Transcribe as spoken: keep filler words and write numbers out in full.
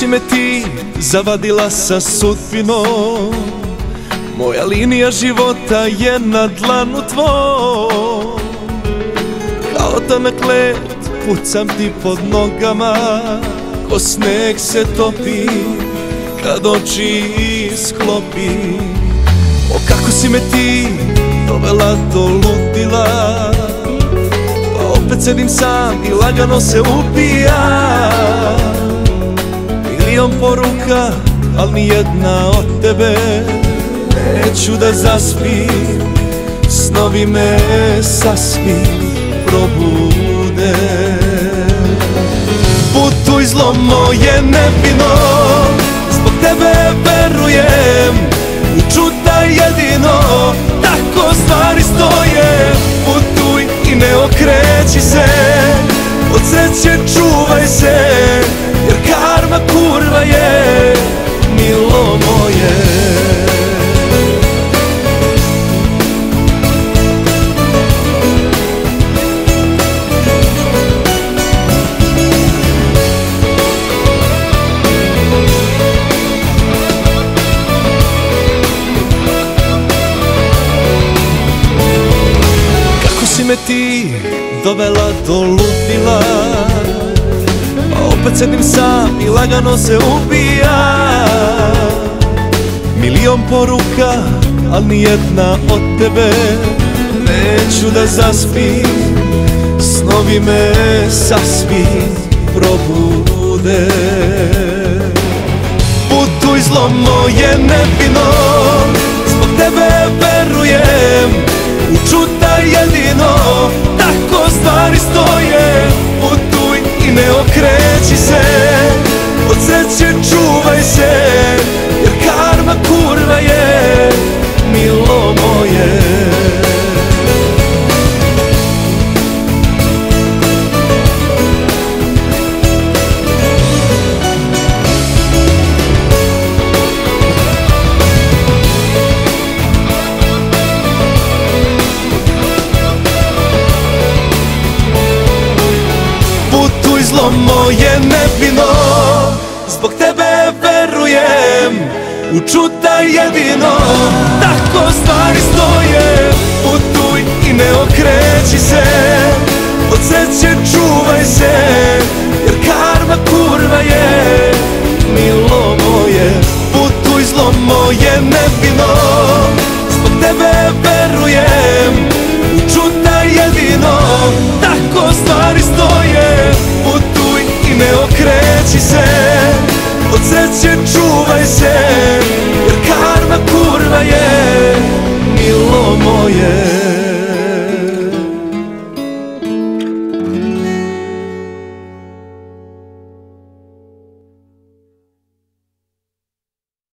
si me ti zavadila sa sudbinom, moja linija života je na dlanu tvoj. Kao tanak led pucam ti pod nogama, ko sneg se topi kad oči sklopim. O kako si me ti dovela do ludila, pa opet sedim sam i lagano se upijam. Milion poruka, al nijedna od tebe, neću da zaspim, snovi me sasvim probude. Putuj zlo moje nevino, zbog tebe verujem, u čuda jedino, tako stvari stoje. Putuj i ne okreći se, od sreće čuvaj se, jer karma kurva je, milo moje. Si me ti dovela do ludila, pa opet sedim sam i lagano se ubijam. Milion poruka, al nijedna od tebe, neću da zaspim, snovi me sasvim probude. Putuj zlo moje nevino, zbog tebe verujem, u čuda jedino, tako stvari stoje. Putuj i ne okreći se, od sreće čuvaj se, jer karma kurva je, milo moje. Zlo moje nevino, zbog tebe verujem, u čuda jedino, tako stvari stoje. Putuj i ne okreći se, od sreće čuvaj se, jer karma kurva je, milo moje. Putuj zlo moje nevino, zbog tebe verujem, u čuda jedino, tako stvari stoje. Putuj i ne okreći se, od sreće čuvaj se, jer karma kurva je, milo moje.